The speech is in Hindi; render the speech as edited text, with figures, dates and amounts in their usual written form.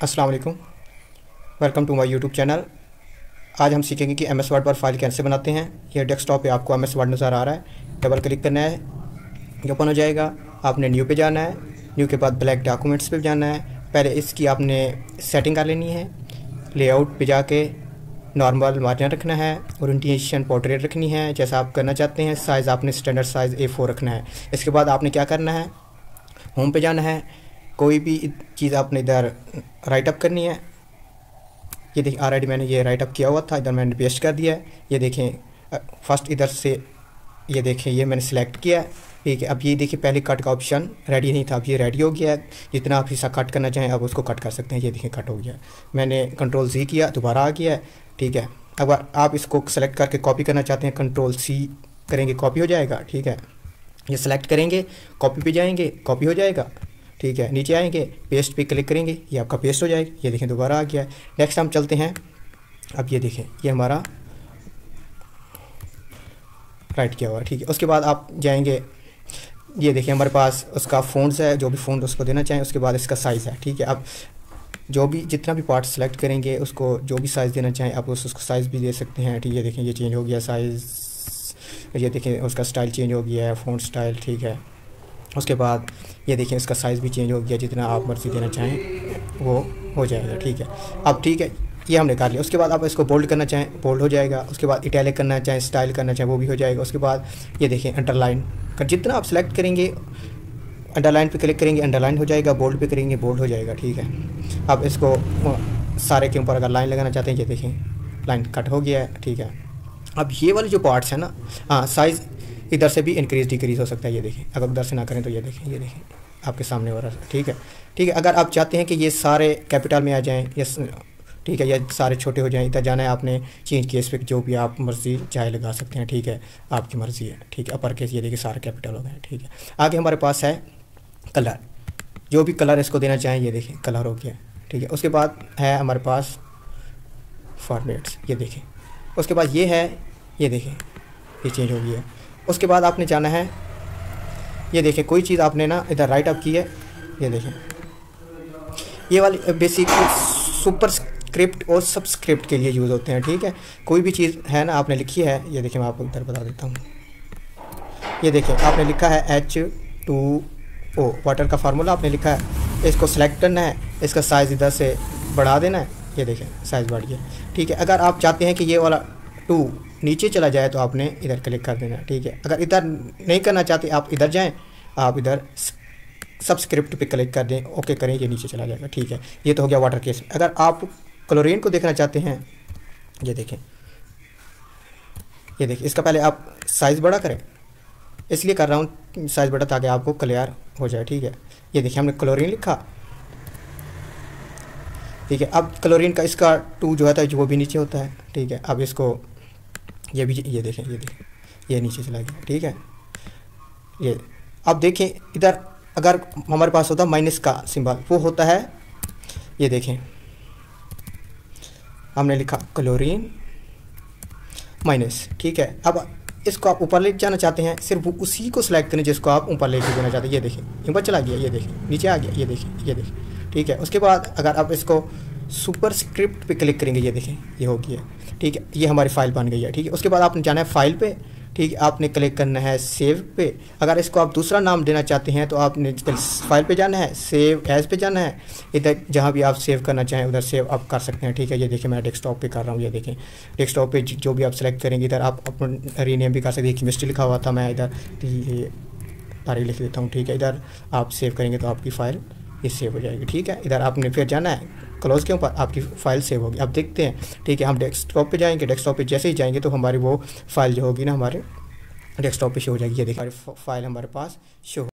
अस्सलाम वालेकुम, welcome to my YouTube channel. आज हम सीखेंगे कि एमएस वर्ड पर फाइल कैसे बनाते हैं। ये डेस्कटॉप पे आपको एमएस वर्ड नज़र आ रहा है, डबल क्लिक करना है, ये ओपन हो जाएगा। आपने न्यू पे जाना है, न्यू के बाद ब्लैक डॉक्यूमेंट्स पे जाना है। पहले इसकी आपने सेटिंग कर लेनी है, लेआउट पे जाके नॉर्मल मार्जिन रखना है, ओरिएंटेशन पोर्ट्रेट रखनी है जैसा आप करना चाहते हैं। साइज़ आपने स्टैंडर्ड साइज़ A4 रखना है। इसके बाद आपने क्या करना है, होम पे जाना है, कोई भी चीज़ आपने इधर राइट अप करनी है। ये देखिए ऑलरेडी मैंने ये राइट अप किया हुआ था, इधर मैंने पेस्ट कर दिया है। ये देखें फर्स्ट इधर से, ये देखें ये मैंने सिलेक्ट किया है, ठीक है। अब ये देखिए पहले कट का ऑप्शन रेडी नहीं था, अब ये रेडी हो गया है। जितना आप हिस्सा कट करना चाहें अब उसको कट कर सकते हैं। ये देखिए कट हो गया, मैंने Ctrl+C किया, दोबारा आ गया है, ठीक है। अगर आप इसको सेलेक्ट करके कॉपी करना चाहते हैं Ctrl+C करेंगे, कॉपी हो जाएगा, ठीक है। ये सेलेक्ट करेंगे, कॉपी पे जाएंगे, कॉपी हो जाएगा, ठीक है। नीचे आएंगे, पेस्ट पे क्लिक करेंगे, ये आपका पेस्ट हो जाएगा। ये देखें दोबारा आ गया है। नेक्स्ट हम चलते हैं, अब ये देखें ये हमारा राइट किया हुआ है, ठीक है। उसके बाद आप जाएंगे, ये देखिए हमारे पास उसका फ़ॉन्ट्स है, जो भी फ़ॉन्ट उसको देना चाहें। उसके बाद इसका साइज़ है, ठीक है। अब जो भी जितना भी पार्ट सेलेक्ट करेंगे उसको जो भी साइज़ देना चाहें आप उसको साइज़ भी दे सकते हैं, ठीक है। देखें ये चेंज हो गया साइज़, ये देखें उसका स्टाइल चेंज हो गया है, फ़ॉन्ट स्टाइल, ठीक है। उसके बाद ये देखें इसका साइज़ भी चेंज हो गया, जितना आप मर्ज़ी देना चाहें वो हो जाएगा, ठीक है। अब ठीक है, ये हमने कर लिया। उसके बाद आप इसको बोल्ड करना चाहें बोल्ड हो जाएगा। उसके बाद इटैलिक करना चाहें, स्टाइल करना चाहें वो भी हो जाएगा। उसके बाद ये देखें अंडरलाइन का जितना आप सेलेक्ट करेंगे, अंडरलाइन पे क्लिक करेंगे अंडरलाइन हो जाएगा, बोल्ड पे करेंगे बोल्ड हो जाएगा, ठीक है। अब इसको सारे के ऊपर अगर लाइन लगाना चाहते हैं, ये देखें लाइन कट हो गया है, ठीक है। अब ये वाले जो पार्ट्स हैं ना, हाँ साइज़ इधर से भी इंक्रीज़ डिक्रीज़ हो सकता है। ये देखें अगर उधर से ना करें तो ये देखें आपके सामने हो रहा है, ठीक है, ठीक है। अगर आप चाहते हैं कि ये सारे कैपिटल में आ जाएं, यस, ठीक है, या सारे छोटे हो जाएं, इधर जाना है आपने चेंज केस पे, जो भी आप मर्ज़ी चाहे लगा सकते हैं, ठीक है, आपकी मर्ज़ी है, ठीक है। अपर केस ये देखिए सारे कैपिटल हो गए, ठीक है। आगे हमारे पास है कलर, जो भी कलर इसको देना चाहें, ये देखें कलर हो गया, ठीक है। उसके बाद है हमारे पास फॉर्मेट्स, ये देखें। उसके बाद ये है, ये देखें ये चेंज हो गया। उसके बाद आपने जाना है, ये देखें कोई चीज़ आपने ना इधर राइट अप की है, ये देखें ये वाली बेसिक सुपरस्क्रिप्ट और सबस्क्रिप्ट के लिए यूज़ होते हैं, ठीक है। कोई भी चीज़ है ना आपने लिखी है, ये देखें मैं आपको इधर बता देता हूँ। ये देखें आपने लिखा है H2O वाटर का फार्मूला आपने लिखा है, इसको सेलेक्ट करना है, इसका साइज़ इधर से बढ़ा देना है, ये देखें साइज़ बढ़ गया, ठीक है। अगर आप चाहते हैं कि ये वाला 2 नीचे चला जाए तो आपने इधर क्लिक कर देना, ठीक है। अगर इधर नहीं करना चाहते आप इधर जाएं, आप इधर सबस्क्रिप्ट पे क्लिक कर दें, ओके करें, ये नीचे चला जाएगा, ठीक है। ये तो हो गया वाटर केस। अगर आप क्लोरीन को देखना चाहते हैं, ये देखें इसका पहले आप साइज़ बड़ा करें, इसलिए कर रहा हूँ साइज़ बड़ा ताकि आपको क्लियर हो जाए, ठीक है। ये देखिए हमने क्लोरीन लिखा, ठीक है। अब क्लोरीन का इसका 2 जो है वो भी नीचे होता है, ठीक है। अब इसको ये भी ये देखें ये नीचे चला गया, ठीक है। ये अब देखें इधर अगर हमारे पास होता माइनस का सिंबल, वो होता है, ये देखें हमने लिखा क्लोरीन माइनस, ठीक है। अब इसको आप ऊपर ले जाना चाहते हैं, सिर्फ उसी को सिलेक्ट करें जिसको आप ऊपर लेके जाना चाहते हैं, ये देखें ऊपर चला गया, ये देखें नीचे आ गया, ये देखें, ठीक है। उसके बाद अगर आप इसको सुपरस्क्रिप्ट पे क्लिक करेंगे, ये देखें ये हो गया, ठीक है। ये हमारी फाइल बन गई है, ठीक है। उसके बाद आपने जाना है फाइल पे, ठीक है, आपने क्लिक करना है सेव पे। अगर इसको आप दूसरा नाम देना चाहते हैं तो आपने फाइल पे जाना है, सेव एज पे जाना है, इधर जहाँ भी आप सेव करना चाहें उधर सेव आप कर सकते हैं, ठीक है। ये देखिए मैं डेस्कटॉप पे कर रहा हूँ, ये देखें डेस्कटॉप पे जो भी आप सेलेक्ट करेंगे, इधर आप अपना रीनेम भी कर सकते हैं। केमिस्ट्री लिखा हुआ था, मैं इधर ये तारीख लिख देता हूँ, ठीक है। इधर आप सेव करेंगे तो आपकी फ़ाइल ये सेव हो जाएगी, ठीक है। इधर आपने फिर जाना है क्लोज के ऊपर, आपकी फ़ाइल सेव होगी। अब देखते हैं, ठीक है, हम डेस्कटॉप पे जाएंगे, डेस्कटॉप पे जैसे ही जाएंगे तो हमारी वो फाइल जो होगी ना हमारे डेस्कटॉप पे शो हो जाएगी। ये देखिए फाइल हमारे पास शो